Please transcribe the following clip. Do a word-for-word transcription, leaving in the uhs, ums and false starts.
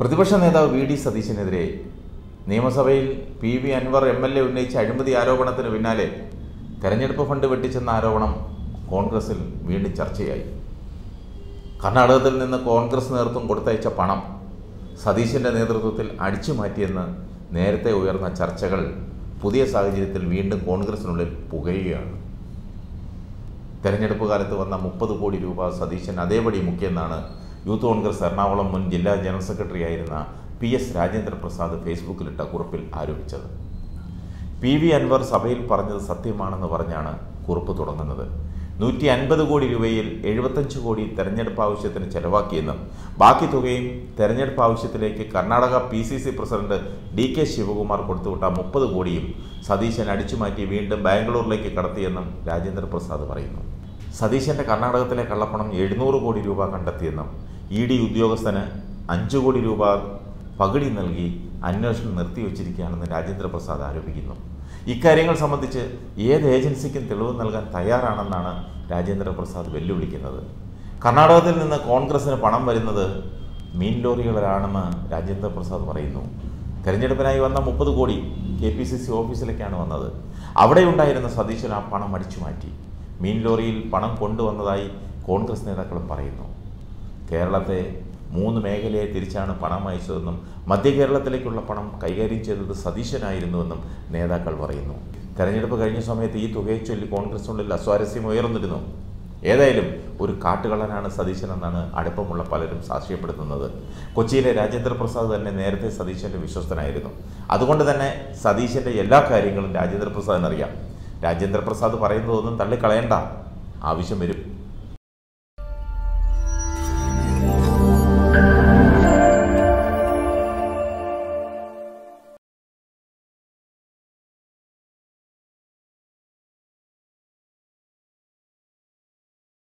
പ്രതിപക്ഷ നേതാവ് V D സതീശനെതിരെ നിയമസഭയിൽ P V Anvar M L A ഉന്നയിച്ച അഴിമതി ആരോപണത്തിന് പിന്നാലെ തെരഞ്ഞെടുപ്പ് ഫണ്ട് വെട്ടിച്ചെന്ന ആരോപണം കോൺഗ്രസിൽ വീണ്ടും ചർച്ചയായി. കർണാടകത്തിൽ നിന്ന് കോൺഗ്രസ് നേതൃത്വം കൊടുത്തയച്ച പണം സതീശൻ്റെ നേതൃത്വത്തിൽ അടിച്ചു മാറ്റിയെന്ന് നേരത്തെ ഉയർന്ന ചർച്ചകൾ പുതിയ സാഹചര്യത്തിൽ വീണ്ടും കോൺഗ്രസിനുള്ളിൽ പുകയുകയാണ്. തെരഞ്ഞെടുപ്പ് കാലത്ത് വന്ന മുപ്പത് കോടി രൂപ സതീശൻ അതേപടി മുക്കിയെന്നാണ് യൂത്ത് കോൺഗ്രസ് എറണാകുളം മുൻ ജില്ലാ ജനറൽ സെക്രട്ടറി ആയിരുന്ന പി എസ് രാജേന്ദ്ര പ്രസാദ് ഫേസ്ബുക്കിലിട്ട കുറിപ്പിൽ ആരോപിച്ചത്. പി വി അൻവർ സഭയിൽ പറഞ്ഞത് സത്യമാണെന്ന് പറഞ്ഞാണ് കുറിപ്പ് തുടങ്ങുന്നത്. നൂറ്റി അൻപത് കോടി രൂപയിൽ എഴുപത്തഞ്ച് കോടി തെരഞ്ഞെടുപ്പ് ആവശ്യത്തിന് ചെലവാക്കിയെന്നും ബാക്കി തുകയും തെരഞ്ഞെടുപ്പ് ആവശ്യത്തിലേക്ക് Karnataka P C C president D K Shivakumar കൊടുത്തുവിട്ട മുപ്പത് കോടിയും സതീശൻ അടിച്ചുമാറ്റി വീണ്ടും ബാംഗ്ലൂരിലേക്ക് കടത്തിയെന്നും രാജേന്ദ്ര പ്രസാദ് പറയുന്നു. സതീശൻ്റെ കർണാടകത്തിലെ കള്ളപ്പണം എഴുന്നൂറ് കോടി രൂപ കണ്ടെത്തിയെന്നും ഇ ഡി ഉദ്യോഗസ്ഥന് അഞ്ച് കോടി രൂപ പകുതി നൽകി അന്വേഷണം നിർത്തിവച്ചിരിക്കുകയാണെന്ന് രാജേന്ദ്ര പ്രസാദ് ആരോപിക്കുന്നു. ഇക്കാര്യങ്ങൾ സംബന്ധിച്ച് ഏത് ഏജൻസിക്കും തെളിവ് നൽകാൻ തയ്യാറാണെന്നാണ് രാജേന്ദ്ര പ്രസാദ് വെല്ലുവിളിക്കുന്നത്. കർണാടകത്തിൽ നിന്ന് കോൺഗ്രസിന് പണം വരുന്നത് മീൻ ലോറികളിലാണെന്ന് രാജേന്ദ്ര പ്രസാദ് പറയുന്നു. തെരഞ്ഞെടുപ്പിനായി വന്ന മുപ്പത് കോടി കെ പി സി സി ഓഫീസിലേക്കാണ് വന്നത്. അവിടെയുണ്ടായിരുന്ന സതീശൻ ആ പണം അടിച്ചു മാറ്റി. മീൻ ലോറിയിൽ പണം കൊണ്ടുവന്നതായി കോൺഗ്രസ് നേതാക്കളും പറയുന്നു. കേരളത്തെ മൂന്ന് മേഖലയെ തിരിച്ചാണ് പണം അയച്ചതെന്നും മധ്യ കേരളത്തിലേക്കുള്ള പണം കൈകാര്യം ചെയ്തത് സതീശനായിരുന്നുവെന്നും നേതാക്കൾ പറയുന്നു. തെരഞ്ഞെടുപ്പ് കഴിഞ്ഞ സമയത്ത് ഈ തുകയെ ചൊല്ലി കോൺഗ്രസിനുള്ളിൽ അസ്വാരസ്യം ഉയർന്നിരുന്നു. ഏതായാലും ഒരു കാട്ടുകള്ളനാണ് സതീശനെന്നാണ് അടുപ്പമുള്ള പലരും സാക്ഷ്യപ്പെടുത്തുന്നത്. കൊച്ചിയിലെ രാജേന്ദ്ര പ്രസാദ് തന്നെ നേരത്തെ സതീശൻ്റെ വിശ്വസ്തനായിരുന്നു. അതുകൊണ്ട് തന്നെ സതീശൻ്റെ എല്ലാ കാര്യങ്ങളും രാജേന്ദ്ര പ്രസാദിനറിയാം. രാജേന്ദ്ര പ്രസാദ് പറയുന്നതൊന്നും തള്ളിക്കളയണ്ട, ആവശ്യം വരും.